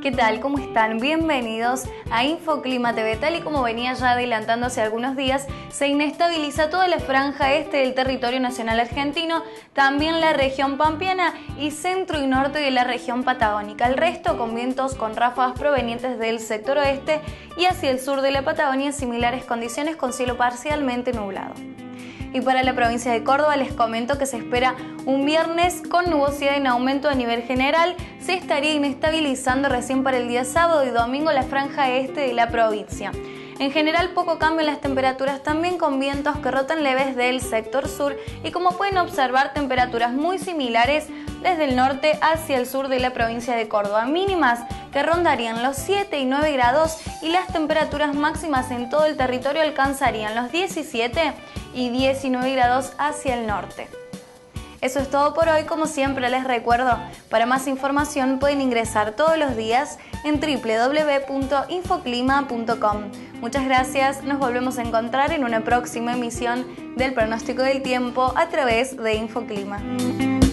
¿Qué tal? ¿Cómo están? Bienvenidos a Infoclima TV. Tal y como venía ya adelantando hace algunos días, se inestabiliza toda la franja este del territorio nacional argentino, también la región pampeana y centro y norte de la región patagónica. El resto con vientos con ráfagas provenientes del sector oeste y hacia el sur de la Patagonia, similares condiciones con cielo parcialmente nublado. Y para la provincia de Córdoba les comento que se espera un viernes con nubosidad en aumento a nivel general. Se estaría inestabilizando recién para el día sábado y domingo la franja este de la provincia. En general poco cambio en las temperaturas, también con vientos que rotan leves del sector sur y como pueden observar temperaturas muy similares desde el norte hacia el sur de la provincia de Córdoba, mínimas que rondarían los 7 y 9 grados y las temperaturas máximas en todo el territorio alcanzarían los 17 y 19 grados hacia el norte. Eso es todo por hoy. Como siempre les recuerdo, para más información pueden ingresar todos los días en www.infoclima.com. Muchas gracias, nos volvemos a encontrar en una próxima emisión del pronóstico del tiempo a través de Infoclima.